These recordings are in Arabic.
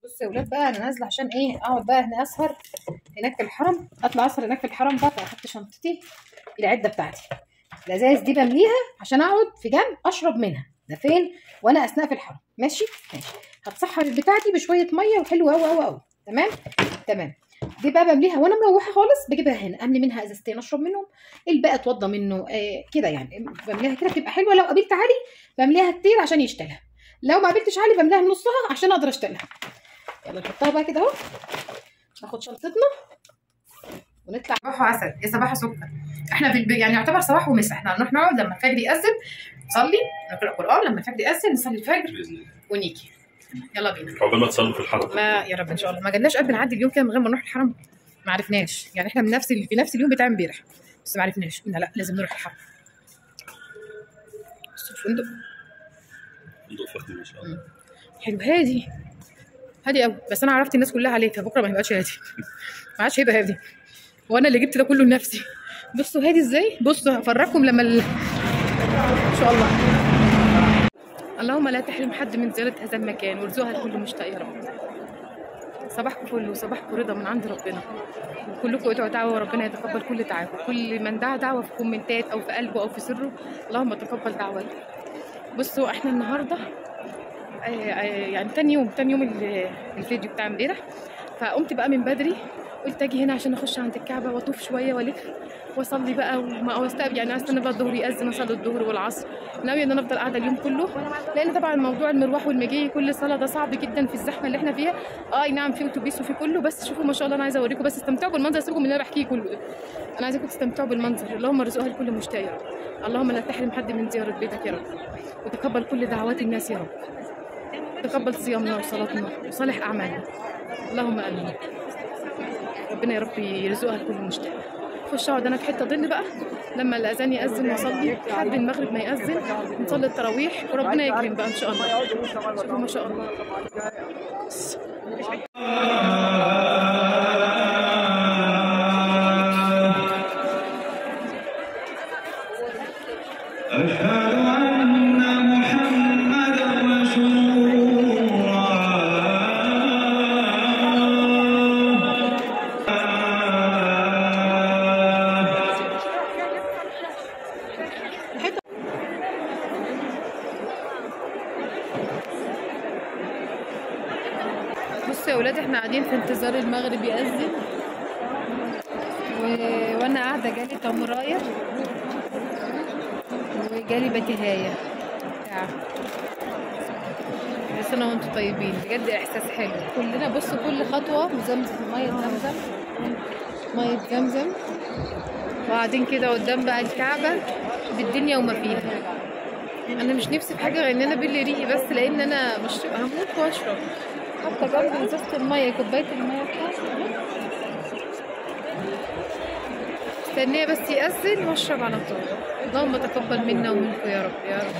بصوا يا ولاد بقى، انا نازله عشان ايه؟ اقعد بقى هنا اسهر هناك في الحرم، اطلع اسهر هناك في الحرم بقى. فاخدت شنطتي العده بتاعتي، الازايز دي بمليها عشان اقعد في جنب اشرب منها. ده فين؟ وانا اثناء في الحرم. ماشي ماشي. هتسحر البتاعه دي بشويه ميه وحلوه قوي قوي قوي. تمام تمام. دي بقى بمليها وانا مروحه خالص، بجيبها هنا املي منها ازازتين اشرب منهم، الباقي اتوضى منه كده يعني. بمليها كده بتبقى حلوه. لو قابلت علي بمليها كتير عشان يشتغلها، لو ما قابلتش علي بمليها نصها عشان اقدر اشتغلها. يلا نحطها بقى كده اهو، ناخد شنطتنا ونطلع. صباح عسل يا صباح سكر. احنا في يعني يعتبر صباح ومساء. احنا هنروح نقعد لما الفجر يأذن نصلي نقرا قرآن، لما الفجر يأذن نصلي الفجر ونيجي. يلا بينا. عقبال ما تصلوا في الحرم. ما يا رب ان شاء الله ما جالناش قد نعدي اليوم كده من غير ما نروح الحرم. ما عرفناش يعني، احنا من في نفس اليوم بتاع امبارح، بس ما عرفناش. قلنا لا لازم نروح الحرم. بصوا الفندق، فندق فخم ما شاء الله. حلو هادي هادي قوي. بس انا عرفت الناس كلها عليه، فبكره ما يبقاش هادي. ما عادش هيبقى هادي، وانا اللي جبت ده كله لنفسي. بصوا هادي ازاي. بصوا هفرجكم لما ان شاء الله. اللهم لا تحرم حد من زياره هذا المكان وارزقها لكل مشتاق يا رب. صباحكم فل وصباحكم رضا من عند ربنا، وكلكم ادعوا دعوه وربنا يتقبل كل دعوه. كل من دعا دعوه في كومنتات او في قلبه او في سره، اللهم تقبل دعوته. بصوا احنا النهارده يعني تاني يوم الفيديو بتاع امبارح، فقمت بقى من بدري، قلت اجي هنا عشان اخش عند الكعبه واطوف شويه والف واصلي بقى واستقبل يعني استنى بقى الظهر يأذن اصلي الظهر والعصر. ناويه ان انا افضل قاعده اليوم كله، لان طبعا موضوع المروح والمجي كل صلاه ده صعب جدا في الزحمه اللي احنا فيها. اي نعم في اتوبيس وفي كله، بس شوفوا ما شاء الله. انا عايزه اوريكم بس استمتعوا بالمنظر، سيبكم من اللي انا بحكيه كله ده. انا عايزاكم تستمتعوا بالمنظر. اللهم ارزقها لكل مشتاق يا رب. اللهم لا تحرم حد من زياره بيتك يا رب، وتقبل كل دعوات الناس يا رب. تقبل صيامنا وصلاتنا وصالح اعمالنا، اللهم امين. ربنا يا رب يرزقها لكل مشتاق. خش اقعد انا في حته ظل بقى لما الاذان ياذن واصلي لحد المغرب ما ياذن، نصلي التراويح وربنا يكرم بقى ان شاء الله. شوفوا ما شاء الله. بصوا يا ولاد، احنا قاعدين في انتظار المغرب يأذن وانا قاعده جالي تمرايه وجالي بتهايه بتاع. بس انا وانتم طيبين بجد، احساس حلو. كلنا بصوا كل خطوه زمزم، ميه زمزم ميه زمزم، وقاعدين كده قدام بقى الكعبه بالدنيا وما فيها. انا مش نفسي في حاجه غير ان انا باللي ريقي بس، لان انا بشرب هموت واشرب. حتى جنب ازازه الميه كوبايه الميه بتاعتي مستنيه بس يأذن واشرب على طول. اللهم تقبل منا ومنكم يا رب يا رب.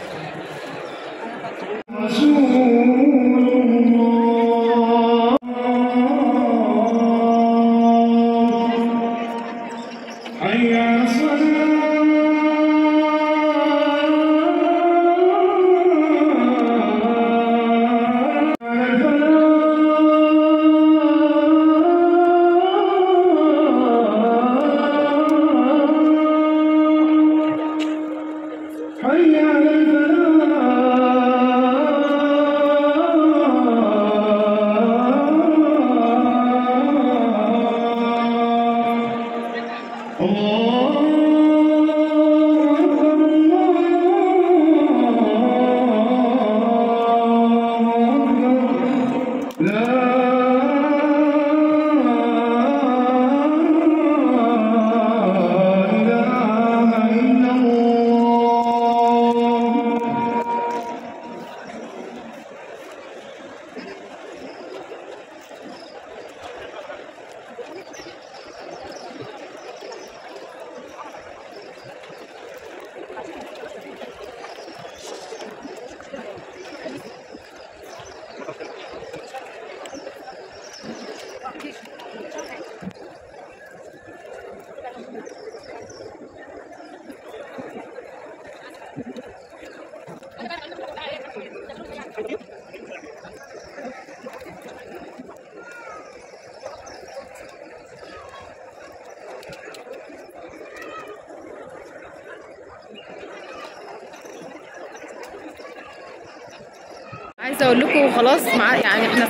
عايزه اقول لكم خلاص يعني احنا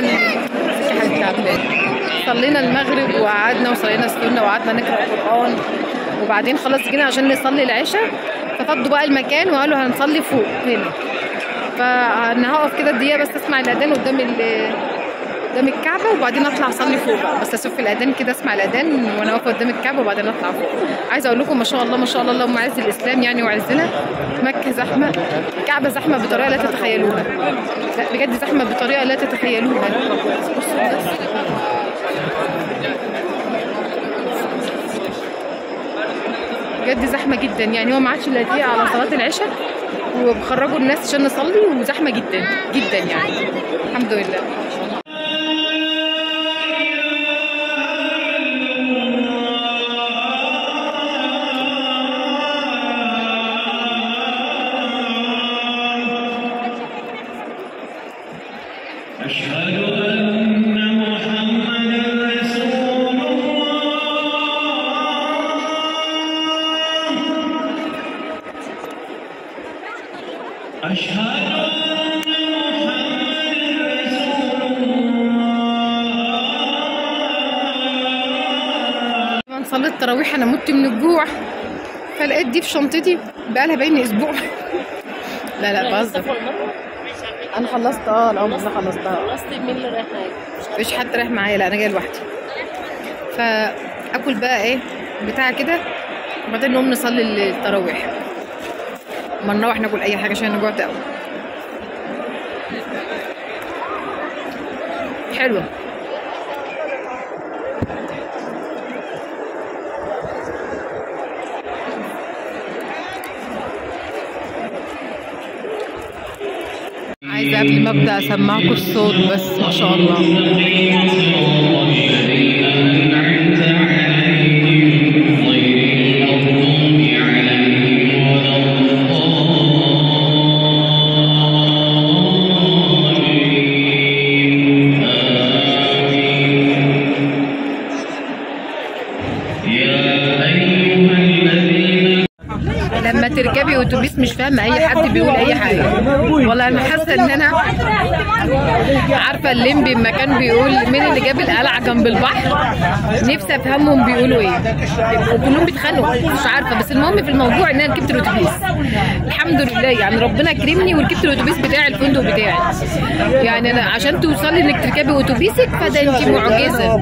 صلينا المغرب وقعدنا وصلينا السنه وقعدنا نقرا القران، وبعدين خلاص جينا عشان نصلي العشاء، ففضوا بقى المكان وقالوا هنصلي فوق هنا. فانا هقف كده دقيقه بس اسمع الاذان قدام الكعبه، وبعدين اطلع اصلي فوق بقى، بس اشوف الاذان كده، اسمع الاذان وانا واقفه قدام الكعبه، وبعدين اطلع فوق. عايزه اقول لكم ما شاء الله ما شاء الله، اللهم اعز الاسلام يعني وعزنا. مكه زحمه، الكعبه زحمه بطريقه لا تتخيلوها، لا بجد زحمه بطريقه لا تتخيلوها. بجد زحمه جدا، يعني هو ما عادش الا دقيقه على صلاه العشاء وبخرجوا الناس عشان نصلي، وزحمه جدا جدا يعني. الحمد لله. صليت التراويح انا مت من الجوع، فلقيت دي في شنطتي بقالها باين اسبوع. لا بهزر. انا خلصت الامر، انا خلصتها. خلصت. مين اللي رايح معاك؟ مفيش حد رايح معايا، لا انا جايه لوحدي. فاكل بقى ايه بتاع كده، وبعدين نقوم نصلي التراويح، اما نروح ناكل اي حاجه عشان انا جوعت قوي. حلوه. عايزه قبل ما ابدا اسمعكم الصوت بس ما شاء الله. لما تركبي اتوبيس مش فاهمه اي حد بيقول اي حاجه، والله انا حاسه ان انا عارفه الليمبي لما كان بيقول مين اللي جاب القلعه جنب البحر، نفسي افهمهم بيقولوا ايه، وكلهم بيتخانقوا مش عارفه. بس المهم في الموضوع ان انا ركبت الاتوبيس الحمد لله، يعني ربنا كرمني وركبت الاتوبيس بتاع الفندق بتاعي. يعني انا عشان توصلي انك تركبي اتوبيسك فده انت معجزه.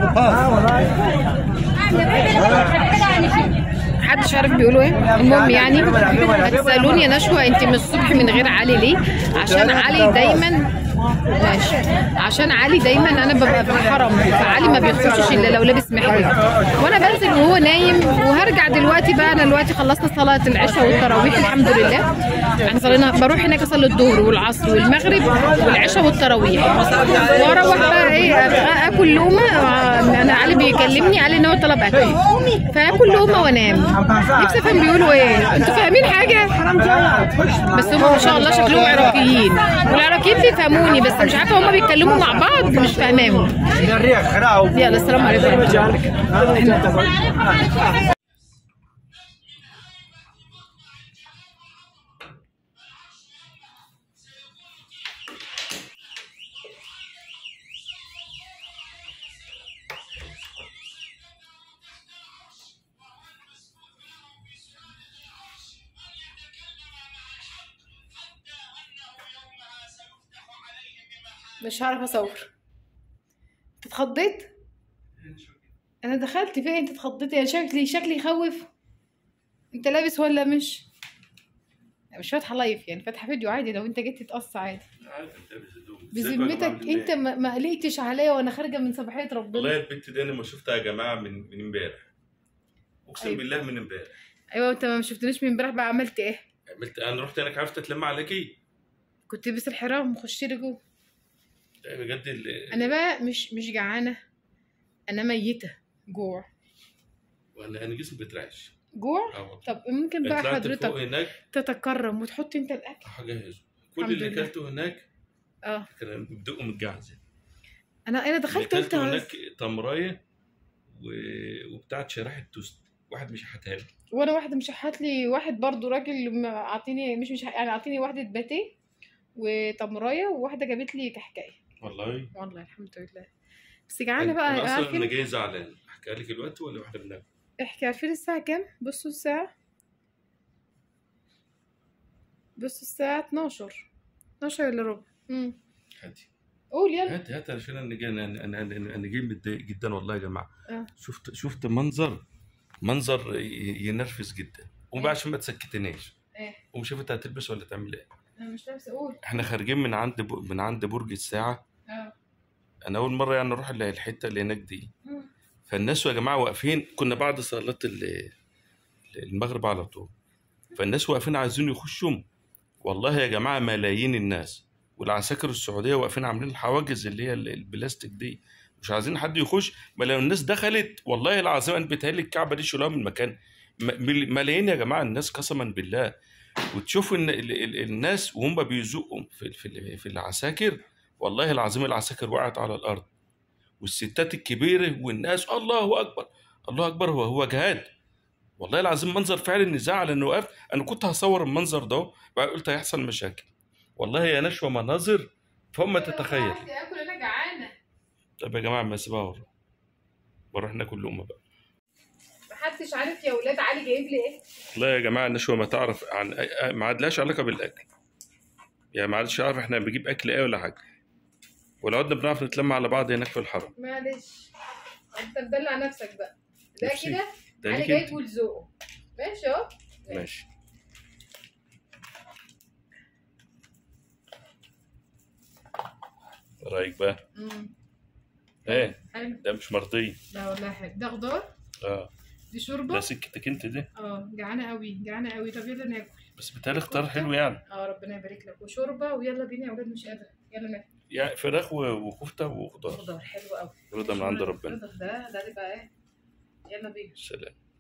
محدش عارف بيقولوا ايه. المهم يعني هتسالوني يا نشوى انت من الصبح من غير علي ليه؟ عشان علي دايما ماشي، عشان علي دايما انا ببقى في الحرم، فعلي ما بيخشش الا لو لابس محجاب، وانا بنزل وهو نايم. وهرجع دلوقتي بقى، انا دلوقتي خلصنا صلاه العشاء والتراويح الحمد لله. يعني صلينا، بروح هناك اصلي الظهر والعصر والمغرب والعشاء والتراويح، واروح بقى ايه اكل لقمه. انا علي بيكلمني قال لي ان هو طلب اكل، فاكل لقمه وانام. نفسي افهم بيقولوا ايه، انتوا فاهمين حاجه؟ بس هم ما شاء الله شكلهم عراقيين، والعراقيين بيفهموني بس مش عارفه هما بيتكلموا مع بعض مش فاهماهم. يلا السلام عليكم ورحمه الله وبركاته. مش هعرف اصور. انت اتخضيت؟ انا دخلت فين انت اتخضيت؟ يعني شكلي يخوف. انت لابس ولا مش فاتحه لايف، يعني فاتحه فيديو عادي، لو انت جيت تتقص عادي. بذمتك انت ما قلقتش عليا وانا خارجه من صباحيه ربنا؟ والله البنت دي انا ما شفتها يا جماعه من امبارح، اقسم أيوة. بالله من امبارح. ايوه انت ما شفتنيش من امبارح بقى، عملت ايه؟ انا رحت هناك عرفت اتلم عليكي، كنت لابس الحرام خشي لي جوه. بجد انا بقى مش جعانه، انا ميته جوع، وانا جسمي بيترعش جوع. طب ممكن بقى حضرتك هناك تتكرم وتحط انت الاكل؟ هجهزه. كل اللي اكلته هناك كان بدقه متجعزه. انا دخلت قلت هناك تمرايه وبتاعت شرايح توست، واحد مش هاتها لي، وانا واحده مش هات لي، واحد برضو راجل اعطيني مش يعني اعطيني واحده باتيه وتمرايه، وواحده جابت لي كحكايه. والله والله الحمد لله. بس جعانه بقى. انا اصلا انا عارفين جاي زعلان، احكي لك الوقت ولا واحده بنام؟ احكي. عارفين الساعه كام؟ بصوا الساعه، بصوا الساعه 12 الا ربع. هاتي قول يلا. هاتي عشان انا جاي متضايق جدا والله يا جماعه. اه شفت منظر ينرفز جدا. قوم بقى عشان ما تسكتنيش. ايه قوم شوف انت هتلبس ولا تعمل ايه. انا مش لابسه. قول. احنا خارجين من عند برج الساعه. اه انا اول مره يعني اروح الحته اللي هناك دي. فالناس يا جماعه واقفين، كنا بعد صلاه المغرب على طول. فالناس واقفين عايزين يخشوا. والله يا جماعه ملايين الناس، والعساكر السعوديه واقفين عاملين الحواجز اللي هي البلاستيك دي، مش عايزين حد يخش. ما لو الناس دخلت والله العظيم انا بيتهيألي الكعبه دي شيلوها من المكان. ملايين يا جماعه الناس قسما بالله. وتشوفوا ان الناس وهم بيزقوا في العساكر، والله العظيم العساكر وقعت على الارض. والستات الكبيره والناس الله اكبر الله اكبر. هو جهاد والله العظيم. منظر فعلا النزاع على انه وقفت. انا كنت هصور المنظر ده بعد قلت هيحصل مشاكل. والله يا نشوى مناظر فما تتخيل. عايزه اكل، انا جعانه. طب يا جماعه ما اسيبها بروح ناكل لقمه بقى. محدش عارف يا ولاد علي جايب لي ايه. لا يا جماعه نشوى ما تعرف ما عادلاش علاقه بالاكل. يعني ما عادش عارف احنا بنجيب اكل ايه ولا حاجه. ولو قعدنا بنعرف نتلم على بعض هناك في الحرم. معلش انت مدلع نفسك بقى. ده نفسي. كده ده علي ليك جايب انت. ولزقه. ماشي اهو. ماشي. رايك بقى ايه؟ حلو. ده مش مرضي. لا والله حلو. ده خضار. اه دي شوربه. ده سكتك انت دي. جعانه قوي جعانه قوي. طب يلا ناكل. بس بتهيألي اختار حلو يعني. ربنا يبارك لك. وشوربه ويلا بينا يا ولاد، مش قادره. يلا ناكل. يعني فراخ وكفته وخضار. خضار حلو قوي. رضا من عند ربنا. ده بقى ايه. يلا بينا. سلام.